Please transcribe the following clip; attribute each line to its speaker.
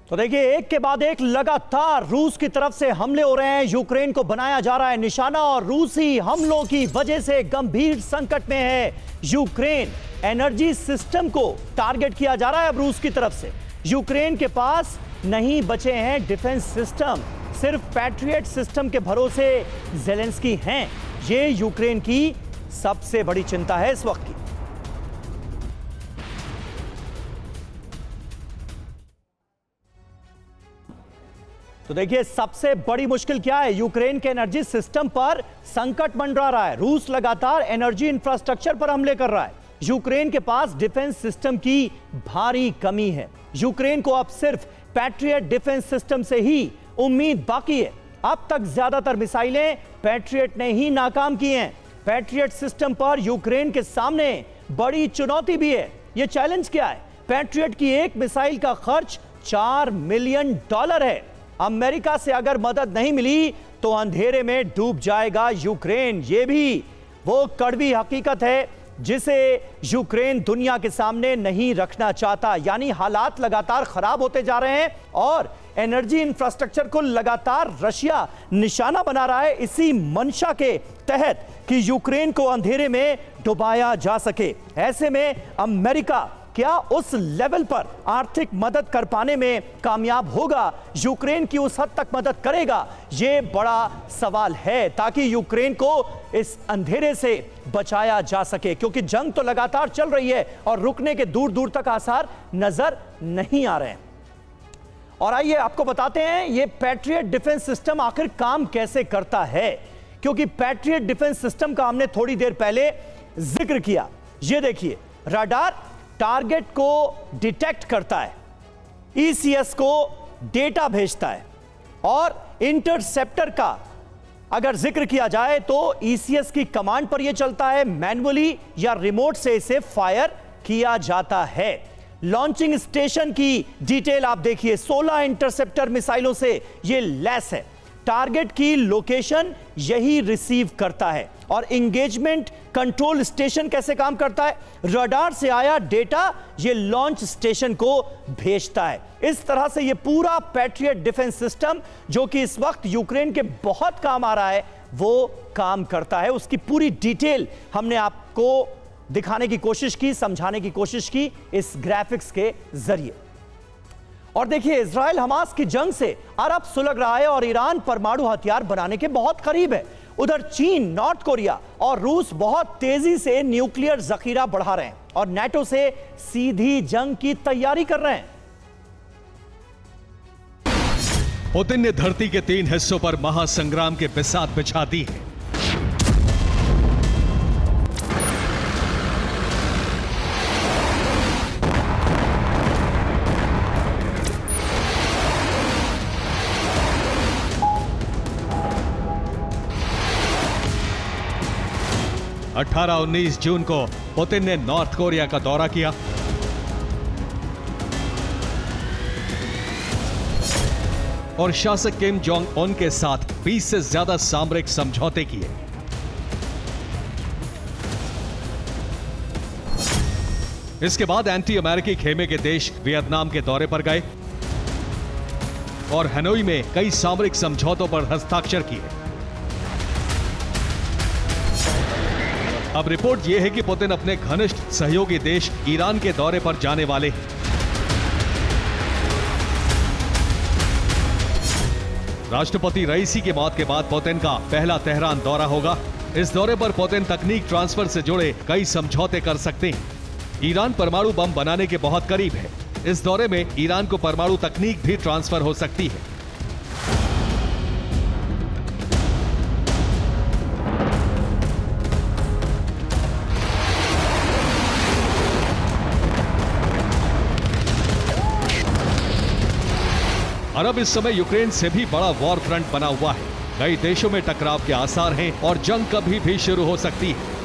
Speaker 1: तो देखिए, एक के बाद एक लगातार रूस की तरफ से हमले हो रहे हैं। यूक्रेन को बनाया जा रहा है निशाना और रूसी हमलों की वजह से गंभीर संकट में है यूक्रेन। एनर्जी सिस्टम को टारगेट किया जा रहा है अब रूस की तरफ से। यूक्रेन के पास नहीं बचे हैं डिफेंस सिस्टम, सिर्फ पैट्रियट सिस्टम के भरोसे ज़ेलेंस्की हैं। ये यूक्रेन की सबसे बड़ी चिंता है इस वक्त की। तो देखिए, सबसे बड़ी मुश्किल क्या है? यूक्रेन के एनर्जी सिस्टम पर संकट मंडरा रहा है। रूस लगातार एनर्जी इंफ्रास्ट्रक्चर पर हमले कर रहा है। यूक्रेन के पास डिफेंस सिस्टम की भारी कमी है। यूक्रेन को अब सिर्फ पैट्रियट डिफेंस सिस्टम से ही उम्मीद बाकी है। अब तक ज्यादातर मिसाइलें पैट्रियट ने ही नाकाम की हैं। पैट्रियट सिस्टम पर यूक्रेन के सामने बड़ी चुनौती भी है। यह चैलेंज क्या है? पैट्रियट की एक मिसाइल का खर्च $4 मिलियन है। अमेरिका से अगर मदद नहीं मिली तो अंधेरे में डूब जाएगा यूक्रेन। यह भी वो कड़वी हकीकत है जिसे यूक्रेन दुनिया के सामने नहीं रखना चाहता। यानी हालात लगातार खराब होते जा रहे हैं और एनर्जी इंफ्रास्ट्रक्चर को लगातार रशिया निशाना बना रहा है, इसी मंशा के तहत कि यूक्रेन को अंधेरे में डुबाया जा सके। ऐसे में अमेरिका क्या उस लेवल पर आर्थिक मदद कर पाने में कामयाब होगा? यूक्रेन की उस हद तक मदद करेगा? यह बड़ा सवाल है, ताकि यूक्रेन को इस अंधेरे से बचाया जा सके, क्योंकि जंग तो लगातार चल रही है और रुकने के दूर दूर तक आसार नजर नहीं आ रहे हैं। और आइए आपको बताते हैं ये पैट्रियट डिफेंस सिस्टम आखिर काम कैसे करता है, क्योंकि पैट्रियट डिफेंस सिस्टम का हमने थोड़ी देर पहले जिक्र किया। ये देखिए, रडार टारगेट को डिटेक्ट करता है, ईसीएस को डेटा भेजता है, और इंटरसेप्टर का अगर जिक्र किया जाए तो ईसीएस की कमांड पर यह चलता है, मैन्युअली या रिमोट से इसे फायर किया जाता है। लॉन्चिंग स्टेशन की डिटेल आप देखिए, 16 इंटरसेप्टर मिसाइलों से यह लैस है। टारगेट की लोकेशन यही रिसीव करता है। और इंगेजमेंट कंट्रोल स्टेशन कैसे काम करता है? रडार से आया डेटा ये लॉन्च स्टेशन को भेजता है। इस तरह से ये पूरा पैट्रियट डिफेंस सिस्टम, जो कि इस वक्त यूक्रेन के बहुत काम आ रहा है, वो काम करता है। उसकी पूरी डिटेल हमने आपको दिखाने की कोशिश की, समझाने की कोशिश की इस ग्राफिक्स के जरिए। और देखिए, इजराइल हमास की जंग से अरब सुलग रहा है और ईरान परमाणु हथियार बनाने के बहुत करीब है। उधर चीन, नॉर्थ कोरिया और रूस बहुत तेजी से न्यूक्लियर जखीरा बढ़ा रहे हैं और नाटो से सीधी जंग की तैयारी कर रहे हैं।
Speaker 2: पुतिन ने धरती के 3 हिस्सों पर महासंग्राम के बिसात बिछा दी है। अठारह 19 जून को पुतिन ने नॉर्थ कोरिया का दौरा किया और शासक किम जोंग उन के साथ 20 से ज्यादा सामरिक समझौते किए। इसके बाद एंटी अमेरिकी खेमे के देश वियतनाम के दौरे पर गए और हनोई में कई सामरिक समझौतों पर हस्ताक्षर किए। अब रिपोर्ट यह है कि पुतिन अपने घनिष्ठ सहयोगी देश ईरान के दौरे पर जाने वाले हैं। राष्ट्रपति रईसी की मौत के बाद पुतिन का पहला तेहरान दौरा होगा। इस दौरे पर पुतिन तकनीक ट्रांसफर से जुड़े कई समझौते कर सकते हैं। ईरान परमाणु बम बनाने के बहुत करीब है। इस दौरे में ईरान को परमाणु तकनीक भी ट्रांसफर हो सकती है। अरब इस समय यूक्रेन से भी बड़ा वॉर फ्रंट बना हुआ है। कई देशों में टकराव के आसार हैं और जंग कभी भी शुरू हो सकती है।